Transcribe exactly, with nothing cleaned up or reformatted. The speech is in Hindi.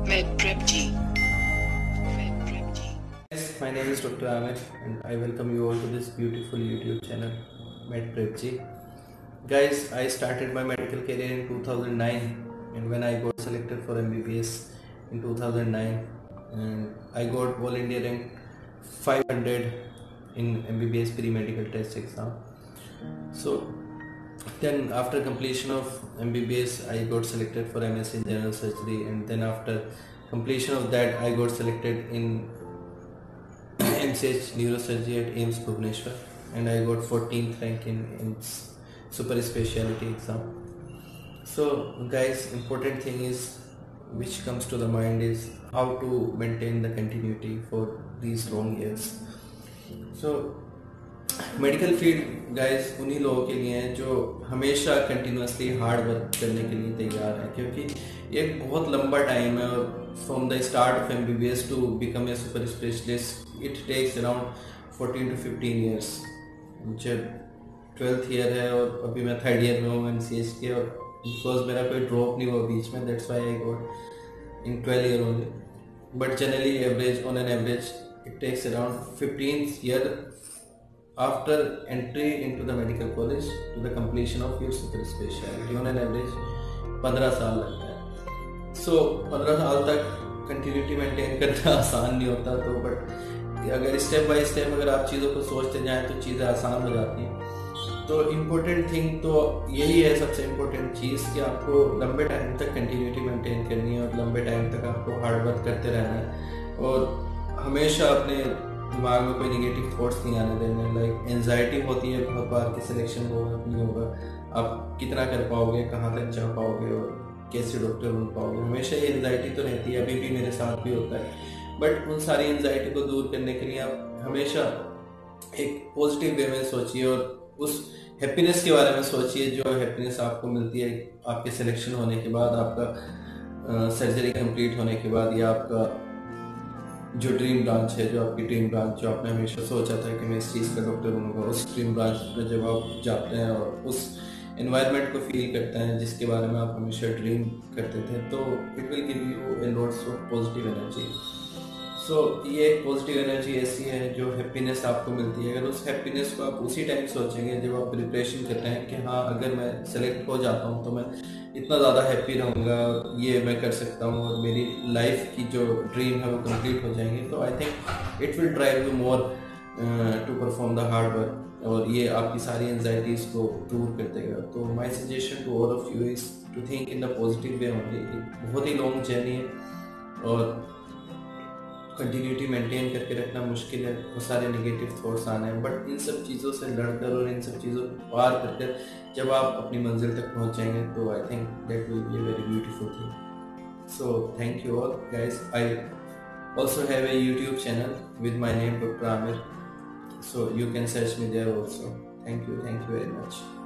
MedPrepG. Yes, my name is Doctor Amir and I welcome you all to this beautiful YouTube channel MedPrepG. Guys, I started my medical career in two thousand nine, and when I got selected for M B B S in two thousand nine, and I got all India rank five hundred in M B B S pre-medical test exam. So then after completion of M B B S, I got selected for M S in general surgery, and then after completion of that I got selected in M C H neurosurgery at AIIMS Bhubaneswar, and I got fourteenth rank in, in super specialty exam. So guys, important thing is which comes to the mind is how to maintain the continuity for these long years. So medical field guys उन्हीं लोगों के लिए है जो हमेशा कंटिन्यूसली हार्ड वर्क करने के लिए तैयार है, क्योंकि एक बहुत लंबा टाइम है और from the start of MBBS to become a super specialist it takes around fourteen to fifteen years. मुझे ट्वेल्थ ईयर है और अभी मैं थर्ड ईयर में हूँ एमसीएच के, और बिकॉज मेरा कोई ड्रॉप नहीं हुआ बीच में, that's why I got in twelve year only. But generally average on an average it takes around fifteen year after entry into the medical college to the completion of your super specialty. On an average पंद्रह साल लगता है. so पंद्रह साल तक कंटिन्यूटी मेंटेन करना आसान नहीं होता, तो बट अगर स्टेप बाय स्टेप अगर आप चीज़ों को सोचते जाएं तो चीज़ें आसान हो जाती हैं. तो इम्पोर्टेंट थिंग तो यही है, सबसे इम्पोर्टेंट चीज़ कि आपको लंबे टाइम तक कंटिन्यूटी मेंटेन करनी है और लंबे टाइम तक आपको हार्ड वर्क करते रहना है और हमेशा अपने दिमाग में कोई निगेटिव थॉट्स नहीं आने देने. लाइक एंजाइटी होती है बहुत बार कि सिलेक्शन होगा नहीं होगा, आप कितना कर पाओगे, कहाँ तक जा पाओगे और कैसे डॉक्टर बन पाओगे. हमेशा ये एंजाइटी तो रहती है, अभी भी मेरे साथ भी होता है. बट उन सारी एंजाइटी को दूर करने के लिए आप हमेशा एक पॉजिटिव वे में सोचिए और उस हैप्पीनेस के बारे में सोचिए जो हैप्पीनेस आपको मिलती है आपके सिलेक्शन होने के बाद, आपका सर्जरी कंप्लीट होने के बाद, या आपका जो ड्रीम ब्रांच है, जो आपकी ड्रीम ब्रांच जो आपने हमेशा सोचा था कि मैं इस चीज़ का डॉक्टर बनूंगा, उस ड्रीम ब्रांच पर जब आप जाते हैं और उस एनवायरनमेंट को फील करते हैं जिसके बारे में आप हमेशा ड्रीम करते थे, तो it will give you a lots of positive energy. So ये एक पॉजिटिव एनर्जी ऐसी है जो हैप्पीनेस आपको मिलती है. अगर उस हैप्पीनेस को आप उसी टाइम सोचेंगे जब आप प्रिपरेशन करते हैं कि हाँ अगर मैं सेलेक्ट हो जाता हूँ तो मैं इतना ज़्यादा हैप्पी रहूँगा, ये मैं कर सकता हूँ और मेरी लाइफ की जो ड्रीम है वो कंप्लीट हो जाएंगे, तो I think it will drive you more to perform the hard work और ये आपकी सारी एंजाइटीज़ को दूर कर देगा. तो my suggestion to all of you is to think in the positive way only. बहुत ही लॉन्ग जर्नी है और कंटिन्यूटी मेंटेन करके रखना मुश्किल है, बहुत सारे नेगेटिव थॉट्स आने हैं, बट इन सब चीज़ों से लड़कर और इन सब चीज़ों को पार कर कर जब आप अपनी मंजिल तक पहुंच जाएंगे तो I think that will be a very beautiful thing. So thank you all guys. I also have a YouTube channel with my name Doctor Amir, so you can search me there also. Thank you, thank you very much.